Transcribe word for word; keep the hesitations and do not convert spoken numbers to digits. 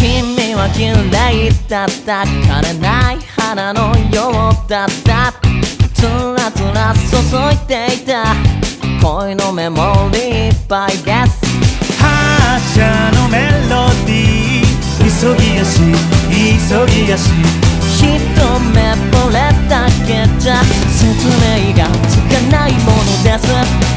君は嫌いだった、枯れない花のようだった、つらつら注いでいた恋のメモリーいっぱいです。 覇者のメロディー、急ぎ足急ぎ足、 一目惚れだけじゃ説明がつかないものです。